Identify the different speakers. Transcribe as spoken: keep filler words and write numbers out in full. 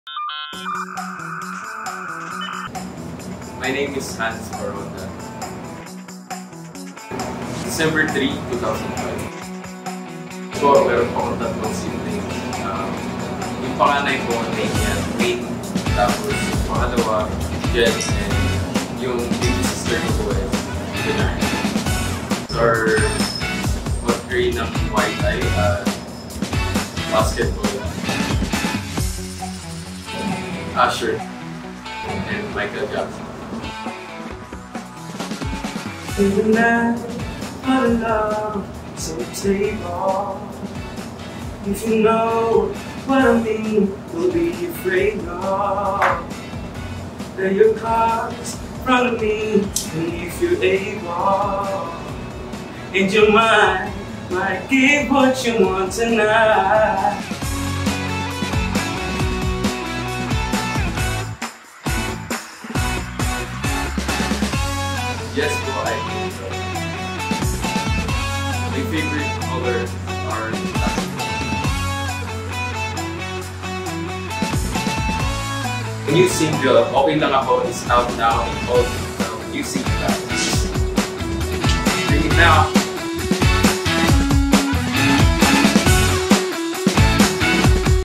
Speaker 1: My name is Hans Paronda. December third, two thousand five. So, meron po akong tatlong siblings. Um, yung panganay ko, name niya, Wayne. Tapos, yung pangalawa, Jen. And yung baby sister ko is Grac. Or, what grade ng white eye at basketball. Usher. And Michael Jackson.
Speaker 2: In the night, our love is on the table. If you know what I mean, don't be afraid, no. Lay your cards in front of me, and if you're able, and your mind might give what you want tonight.
Speaker 1: Yes po, I think so. My favorite colors are black. The new single, Okay Lang Ako, is out now in all digital music platforms. Bring it now!